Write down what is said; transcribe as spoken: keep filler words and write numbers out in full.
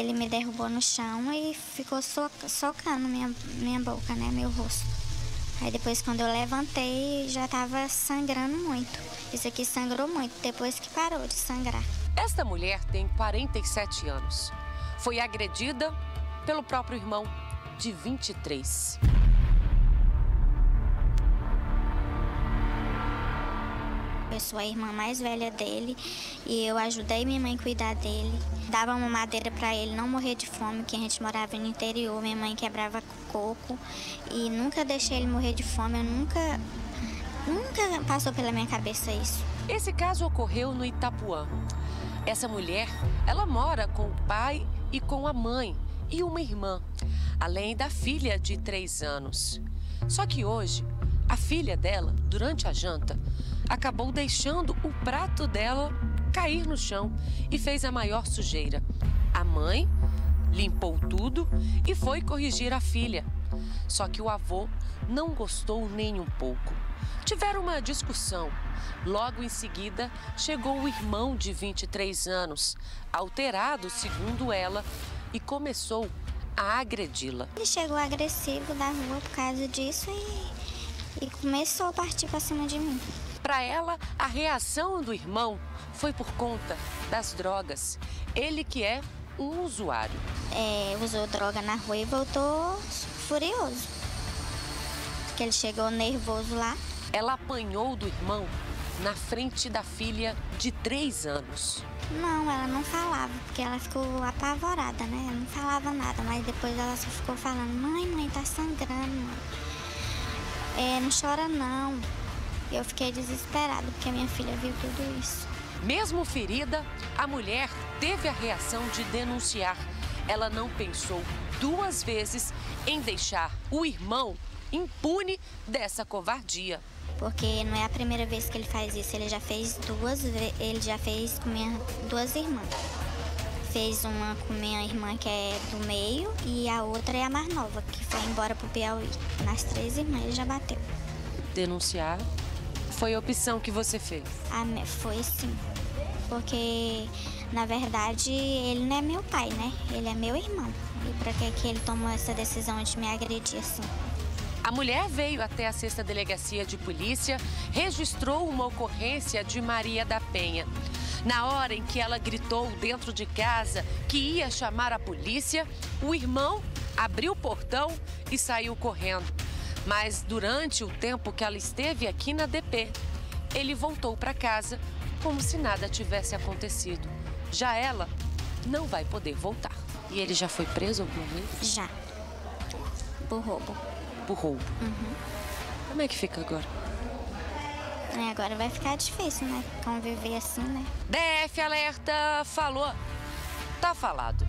ele me derrubou no chão e ficou so socando minha, minha boca, né, meu rosto. Aí depois, quando eu levantei, já estava sangrando muito. Isso aqui sangrou muito, depois que parou de sangrar. Esta mulher tem quarenta e sete anos. Foi agredida pelo próprio irmão, de vinte e três. Eu sou a irmã mais velha dele e eu ajudei minha mãe a cuidar dele. Dava uma madeira para ele não morrer de fome, que a gente morava no interior. Minha mãe quebrava coco e nunca deixei ele morrer de fome. Eu nunca, nunca passou pela minha cabeça isso. Esse caso ocorreu no Itapuã. Essa mulher, ela mora com o pai e com a mãe e uma irmã, além da filha de três anos. Só que hoje, a filha dela, durante a janta, acabou deixando o prato dela cair no chão e fez a maior sujeira. A mãe limpou tudo e foi corrigir a filha. Só que o avô não gostou nem um pouco. Tiveram uma discussão. Logo em seguida, chegou o irmão de vinte e três anos, alterado, segundo ela, e começou a agredi-la. Ele chegou agressivo da rua por causa disso e, e começou a partir para cima de mim. Para ela, a reação do irmão foi por conta das drogas. Ele que é um usuário. É, usou droga na rua e voltou furioso. Porque ele chegou nervoso lá. Ela apanhou do irmão na frente da filha de três anos. Não, ela não falava, porque ela ficou apavorada, né? Ela não falava nada, mas depois ela só ficou falando: mãe, mãe, tá sangrando, mãe. É, não chora não. Eu fiquei desesperada, porque a minha filha viu tudo isso. Mesmo ferida, a mulher teve a reação de denunciar. Ela não pensou duas vezes em deixar o irmão impune dessa covardia. Porque não é a primeira vez que ele faz isso, ele já fez duas vezes, ele já fez com minhas duas irmãs. Fez uma com minha irmã que é do meio e a outra é a mais nova, que foi embora pro Piauí. Nas três irmãs ele já bateu. Denunciar foi a opção que você fez? Ah, foi sim, porque na verdade ele não é meu pai, né? Ele é meu irmão. E pra que que ele tomou essa decisão de me agredir assim? A mulher veio até a sexta delegacia de polícia, registrou uma ocorrência de Maria da Penha. Na hora em que ela gritou dentro de casa que ia chamar a polícia, o irmão abriu o portão e saiu correndo. Mas durante o tempo que ela esteve aqui na D P, ele voltou para casa como se nada tivesse acontecido. Já ela não vai poder voltar. E ele já foi preso alguma vez? Já. Por roubo. Por roubo. Uhum. Como é que fica agora? É, agora vai ficar difícil, né? Conviver assim, né? D F Alerta falou. Tá falado.